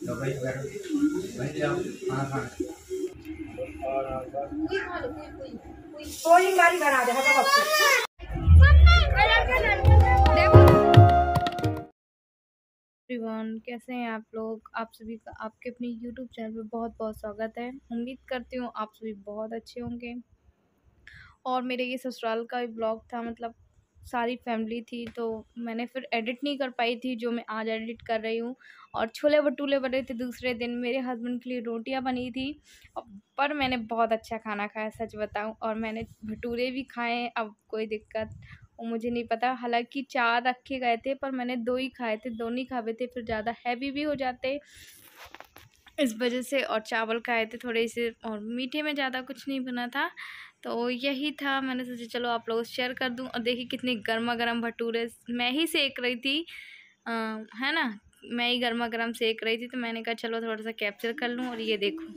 दवाई वगैरह वहीं ले आओ खाना खाना कोई गाड़ी बना दे एवरीवन, कैसे हैं आप लोग। आप सभी का आपके अपने यूट्यूब चैनल पे बहुत बहुत स्वागत है। उम्मीद करती हूँ आप सभी बहुत अच्छे होंगे। और मेरे ये ससुराल का ब्लॉग था, मतलब सारी फैमिली थी, तो मैंने फिर एडिट नहीं कर पाई थी, जो मैं आज एडिट कर रही हूँ। और छोले भटूरे बने थे दूसरे दिन, मेरे हस्बैंड के लिए रोटियां बनी थी। पर मैंने बहुत अच्छा खाना खाया, सच बताऊं। और मैंने भटूरे भी खाए, अब कोई दिक्कत वो मुझे नहीं पता। हालांकि 4 रखे गए थे, पर मैंने 2 ही खाए थे, 2 नहीं खाए थे, फिर ज़्यादा हैवी भी हो जाते इस वजह से। और चावल खाए थे थोड़े से, और मीठे में ज़्यादा कुछ नहीं बना था। तो यही था, मैंने सोचा चलो आप लोगों से शेयर कर दूं। और देखिए कितनी गर्मा गर्म भटूरे मैं ही सेक रही थी, है ना, मैं ही गर्मा गर्म सेक रही थी। तो मैंने कहा चलो थोड़ा सा कैप्चर कर लूं। और ये देखो,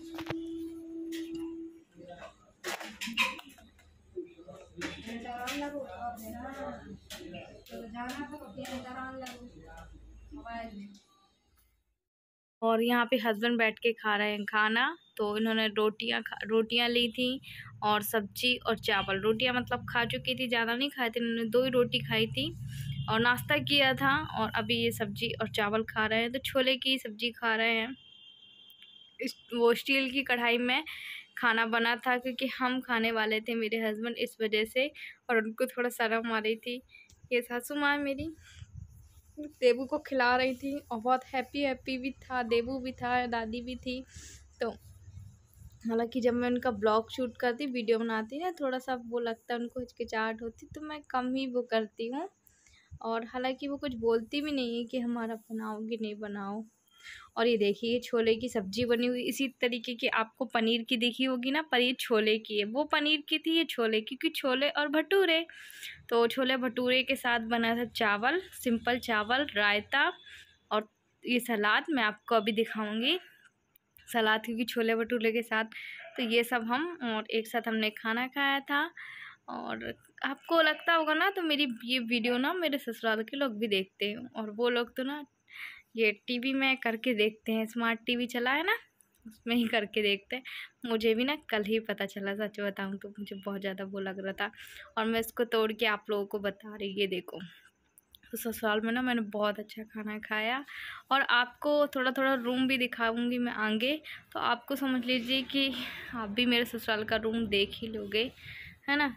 और यहाँ पे हस्बैंड बैठ के खा रहे हैं खाना। तो इन्होंने रोटियां ली थी, और सब्जी और चावल। रोटियां मतलब खा चुकी थी, ज़्यादा नहीं खाए थे, इन्होंने 2 ही रोटी खाई थी और नाश्ता किया था। और अभी ये सब्जी और चावल खा रहे हैं। तो छोले की सब्जी खा रहे हैं। वो स्टील की कढ़ाई में खाना बना था, क्योंकि हम खाने वाले थे, मेरे हस्बैंड, इस वजह से। और उनको थोड़ा शर्म आ रही थी। ये सासू माँ मेरी देबू को खिला रही थी, और बहुत हैप्पी भी था, देबू भी था, दादी भी थी। तो हालांकि जब मैं उनका ब्लॉग शूट करती, वीडियो बनाती ना, थोड़ा सा वो लगता है उनको, हिचकिचाहट होती, तो मैं कम ही वो करती हूँ। और हालांकि वो कुछ बोलती भी नहीं है कि हमारा बनाओ कि नहीं बनाओ। और ये देखिए छोले की सब्जी बनी हुई, इसी तरीके की आपको पनीर की दिखी होगी ना, पर ये छोले की है। वो पनीर की थी, ये छोले की, क्योंकि छोले और भटूरे। तो छोले भटूरे के साथ बना था चावल, सिंपल चावल, रायता, और ये सलाद मैं आपको अभी दिखाऊंगी सलाद, क्योंकि छोले भटूरे के साथ। तो ये सब हम और एक साथ हमने खाना खाया था। और आपको लगता होगा ना, तो मेरी ये वीडियो ना मेरे ससुराल के लोग भी देखते हैं, और वो लोग तो ना ये टीवी में करके देखते हैं, स्मार्ट टीवी चला है ना, उसमें ही करके देखते हैं। मुझे भी ना कल ही पता चला, सच बताऊं तो मुझे बहुत ज़्यादा वो लग रहा था, और मैं इसको तोड़ के आप लोगों को बता रही। ये देखो, तो ससुराल में ना मैंने बहुत अच्छा खाना खाया। और आपको थोड़ा थोड़ा रूम भी दिखाऊंगी मैं आगे, तो आपको समझ लीजिए कि आप भी मेरे ससुराल का रूम देख ही लोगे, है ना।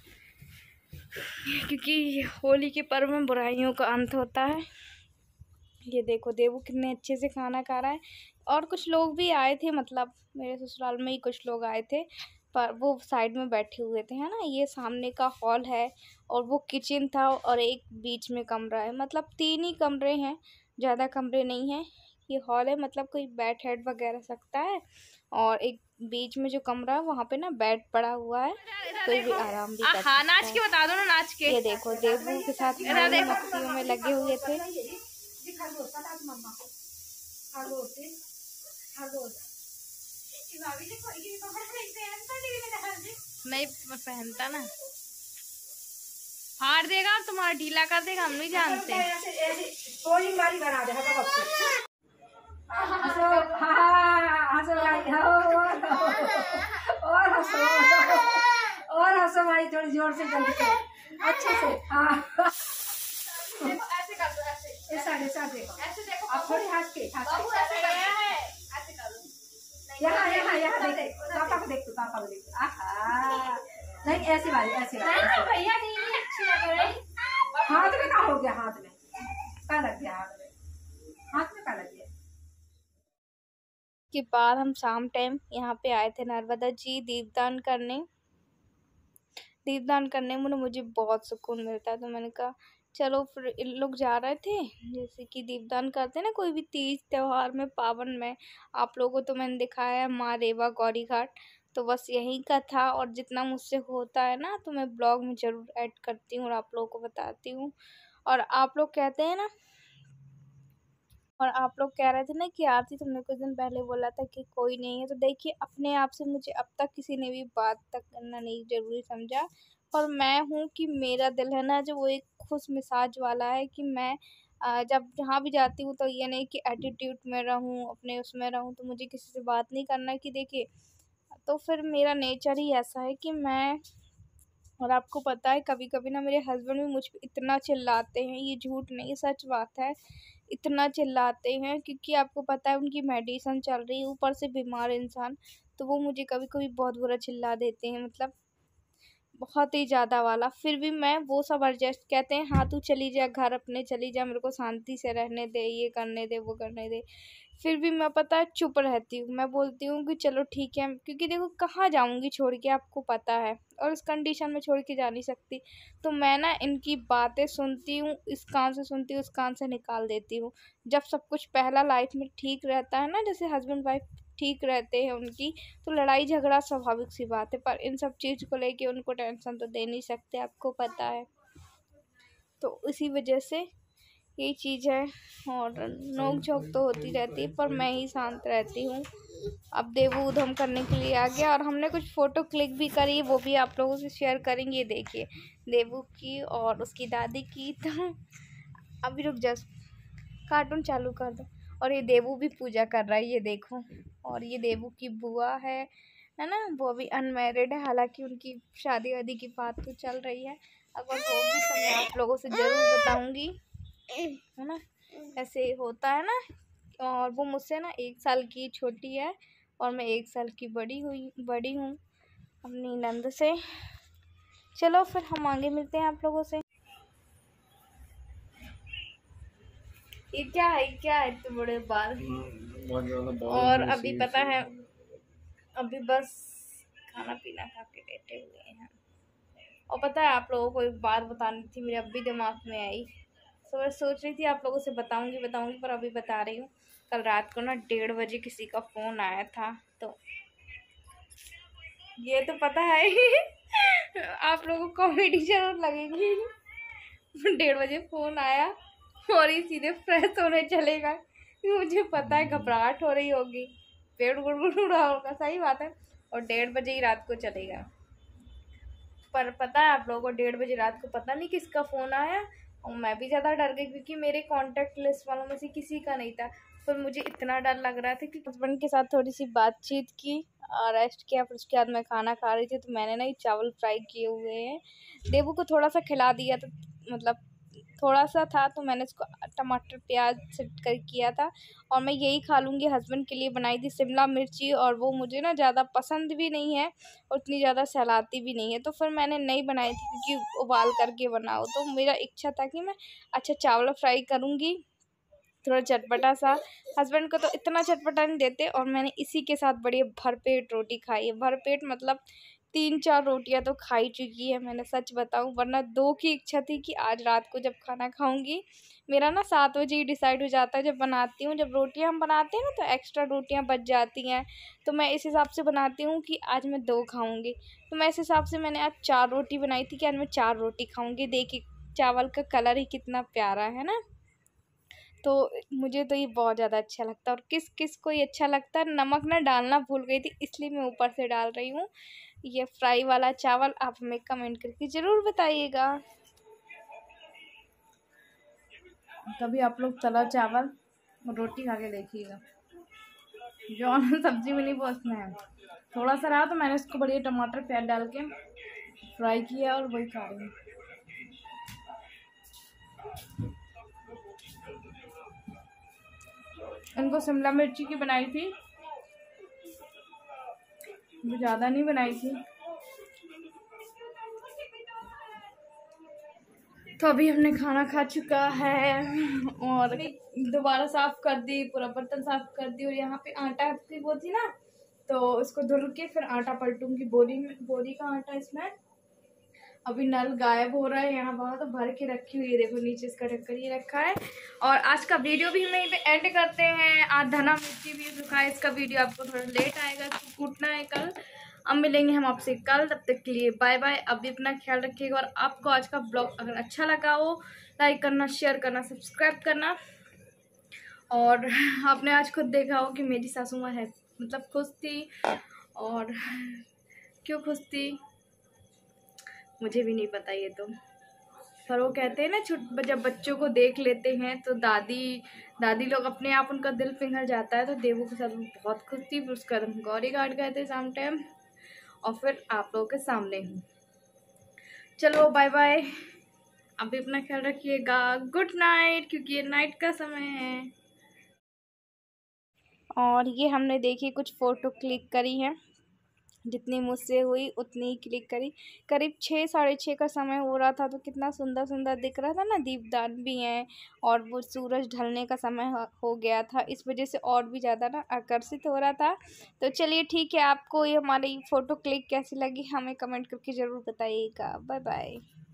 क्योंकि होली के पर्व में बुराइयों का अंत होता है। ये देखो देवू कितने अच्छे से खाना खा रहा है। और कुछ लोग भी आए थे, मतलब मेरे ससुराल में ही कुछ लोग आए थे, पर वो साइड में बैठे हुए थे, है ना। ये सामने का हॉल है, और वो किचन था, और एक बीच में कमरा है, मतलब 3 ही कमरे हैं, ज़्यादा कमरे नहीं हैं। ये हॉल है, मतलब कोई बैठ हेड वगैरह सकता है। और एक बीच में जो कमरा है, वहाँ पे ना बेड पड़ा हुआ है, कोई भी आराम भी कर सकता है। नाच के बता दो ना, नाच के। ये देखो देवू के साथ मस्तियों में लगे हुए थे। नहीं पहनता ना, फाड़ देगा और तुम्हारा ढीला कर देगा, हम नहीं जानते। कोई गाड़ी बना दे और हंसो भाई, थोड़ी जोर से, जल्दी से, अच्छे से। ऐसे कर दो, ऐसे देखो, आप थोड़ी हंस के, यहाँ देखो, पापा को देखो, पापा को देखो। आहा, नहीं ऐसी वाली, ऐसी वाली। भैया नहीं अच्छी लग रही। हाथ में क्या हो गया, हाथ में क्या लग गया, हाथ में क्या लग गया। के बाद हम शाम टाइम यहाँ पे आए थे नर्मदा जी दीपदान करने में मुझे बहुत सुकून मिलता है। तो मैंने कहा चलो, फिर इन लोग जा रहे थे, जैसे कि दीपदान करते हैं ना कोई भी तीज त्योहार में, पावन में। आप लोगों को तो मैंने दिखाया है माँ रेवा गौरी घाट, तो बस यहीं का था। और जितना मुझसे होता है ना, तो मैं ब्लॉग में ज़रूर ऐड करती हूँ और आप लोगों को बताती हूँ। और आप लोग कहते हैं ना, और आप लोग कह रहे थे ना कि आरती तुमने कुछ दिन पहले बोला था कि कोई नहीं है। तो देखिए, अपने आप से मुझे अब तक किसी ने भी बात तक करना नहीं ज़रूरी समझा। और मैं हूँ कि मेरा दिल है ना, जो वो एक खुश मिजाज वाला है, कि मैं जब जहाँ भी जाती हूँ तो ये नहीं कि एटीट्यूड में रहूँ, अपने उसमें रहूँ, तो मुझे किसी से बात नहीं करना है कि देखिए, तो फिर मेरा नेचर ही ऐसा है कि मैं, और आपको पता है कभी कभी ना मेरे हस्बैंड भी मुझ पे इतना चिल्लाते हैं, ये झूठ नहीं सच बात है, इतना चिल्लाते हैं क्योंकि आपको पता है उनकी मेडिसिन चल रही है, ऊपर से बीमार इंसान, तो वो मुझे कभी कभी बहुत बुरा चिल्ला देते हैं, मतलब बहुत ही ज़्यादा वाला। फिर भी मैं वो सब एडजस्ट, कहते हैं हाँ तू चली जा घर अपने, चली जा, मेरे को शांति से रहने दे, ये करने दे वो करने दे, फिर भी मैं पता है चुप रहती हूँ। मैं बोलती हूँ कि चलो ठीक है, क्योंकि देखो कहाँ जाऊँगी छोड़ के, आपको पता है, और इस कंडीशन में छोड़ के जा नहीं सकती। तो मैं ना इनकी बातें सुनती हूँ, इस कान से सुनती हूँ, उस कान से निकाल देती हूँ। जब सब कुछ पहला लाइफ में ठीक रहता है ना, जैसे हस्बैंड वाइफ ठीक रहते हैं उनकी, तो लड़ाई झगड़ा स्वाभाविक सी बात है, पर इन सब चीज़ को लेके उनको टेंशन तो दे नहीं सकते, आपको पता है। तो इसी वजह से यही चीज़ है, और नोक झोंक तो होती रहती है, पर मैं ही शांत रहती हूँ। अब देवू उधम करने के लिए आ गया, और हमने कुछ फ़ोटो क्लिक भी करी, वो भी आप लोगों से शेयर करेंगे। ये देखिए देवू की और उसकी दादी की। तो अभी रुक जा, कार्टून चालू कर दो। और ये देवू भी पूजा कर रहा है, ये देखो। और ये देवू की बुआ है ना, वो अभी अनमैरिड है, हालांकि उनकी शादी वादी की बात तो चल रही है, अगर होगी तो मैं आप लोगों से ज़रूर बताऊंगी, है ना, ऐसे होता है ना। और वो मुझसे ना 1 साल की छोटी है, और मैं 1 साल की बड़ी हूँ अपनी नंद से। चलो फिर हम आगे मिलते हैं आप लोगों से। ये क्या है इतने बड़े बाल। और अभी पता है, अभी बस खाना पीना खा के लेटे हुए हैं। और पता है आप लोगों को एक बात बतानी थी, मेरे अभी दिमाग में आई, तो मैं सोच रही थी आप लोगों से बताऊंगी, पर अभी बता रही हूँ। कल रात को ना 1:30 बजे किसी का फ़ोन आया था, तो ये तो पता है ही आप लोगों को कॉमेडी जरूर लगेगी। 1:30 बजे फ़ोन आया, और ये सीधे फ्रेश होने चलेगा, मुझे पता है घबराहट हो रही होगी, पेट गुड़गुड़ रहा होगा, सही बात है, और 1:30 बजे ही रात को चलेगा। पर पता है आप लोगों को 1:30 बजे रात को पता नहीं किसका फ़ोन आया, और मैं भी ज़्यादा डर गई क्योंकि मेरे कॉन्टैक्ट लिस्ट वालों में से किसी का नहीं था। पर मुझे इतना डर लग रहा था कि हस्बैंड के साथ थोड़ी सी बातचीत की, रेस्ट किया, फिर उसके बाद मैं खाना खा रही थी, तो मैंने ना ये चावल फ्राई किए हुए हैं, देवू को थोड़ा सा खिला दिया, तो मतलब थोड़ा सा था, तो मैंने इसको टमाटर प्याज से कर किया था, और मैं यही खा लूँगी। हस्बैंड के लिए बनाई थी शिमला मिर्ची, और वो मुझे ना ज़्यादा पसंद भी नहीं है और उतनी ज़्यादा सहलाती भी नहीं है, तो फिर मैंने नहीं बनाई थी क्योंकि उबाल करके बनाओ, तो मेरा इच्छा था कि मैं अच्छा चावल फ्राई करूँगी, थोड़ा चटपटा सा। हस्बैंड को तो इतना चटपटा नहीं देते, और मैंने इसी के साथ बड़ी भरपेट रोटी खाई है, भरपेट मतलब 3-4 रोटियां तो खा ही चुकी है मैंने, सच बताऊं, वरना 2 की इच्छा थी कि आज रात को जब खाना खाऊंगी। मेरा ना 7 बजे ही डिसाइड हो जाता है जब बनाती हूँ, जब रोटियां हम बनाते हैं ना तो एक्स्ट्रा रोटियां बच जाती हैं, तो मैं इस हिसाब से बनाती हूँ कि आज मैं 2 खाऊंगी, तो मैं इस हिसाब से मैंने आज 4 रोटी बनाई थी कि आज मैं 4 रोटी खाऊंगी। देखिए चावल का कलर ही कितना प्यारा है ना, तो मुझे तो ये बहुत ज़्यादा अच्छा लगता है। और किस किस को ये अच्छा लगता है, नमक ना डालना भूल गई थी इसलिए मैं ऊपर से डाल रही हूँ ये फ्राई वाला चावल। आप हमें कमेंट करके ज़रूर बताइएगा। कभी आप लोग तला चावल और रोटी खा के देखिएगा, जो सब्जी में नहीं पहुँचना है, थोड़ा सा रहा तो मैंने इसको बढ़िया टमाटर प्याज डाल के फ्राई किया और वही खा रही हूँ। इनको शिमला मिर्ची की बनाई थी, वो ज़्यादा नहीं बनाई थी। तो अभी हमने खाना खा चुका है, और दोबारा साफ कर दी, पूरा बर्तन साफ कर दी, और यहाँ पे आटा की वो थी ना, तो इसको धुल के फिर आटा पलटूंगी बोरी का आटा इसमें। अभी नल गायब हो रहा है, यहाँ बहुत तो भर के रखी हुई है, देखो नीचे इसका ढक्कन ये रखा है। और आज का वीडियो भी हम यहीं पे एंड करते हैं। आज धना मिर्ची भी सुखा है, इसका वीडियो आपको थोड़ा लेट आएगा, इसको कूटना है कल। अब मिलेंगे हम आपसे कल, तब तक के लिए बाय बाय। अब भी अपना ख्याल रखिएगा, और आपको आज का ब्लॉग अगर अच्छा लगा हो लाइक करना, शेयर करना, सब्सक्राइब करना। और आपने आज खुद देखा हो कि मेरी सासू माँ है मतलब खुश थी, और क्यों खुश थी मुझे भी नहीं पता ये तो। पर वो कहते हैं ना जब बच्चों को देख लेते हैं तो दादी लोग अपने आप उनका दिल पिघल जाता है। तो देवू के साथ बहुत खुश थी, फिर उसका गौरी घाट गए थे शाम टाइम, और फिर आप लोगों के सामने हूँ। चलो बाय बाय, अभी अपना ख्याल रखिएगा, गुड नाइट, क्योंकि ये नाइट का समय है। और ये हमने देखी कुछ फ़ोटो क्लिक करी है, जितनी मुझसे हुई उतनी ही क्लिक करी। करीब 6 साढ़े 6 का समय हो रहा था, तो कितना सुंदर सुंदर दिख रहा था ना, दीपदान भी हैं, और वो सूरज ढलने का समय हो गया था, इस वजह से और भी ज़्यादा ना आकर्षित हो रहा था। तो चलिए ठीक है, आपको ये हमारी फ़ोटो क्लिक कैसी लगी हमें कमेंट करके ज़रूर बताइएगा। Bye bye.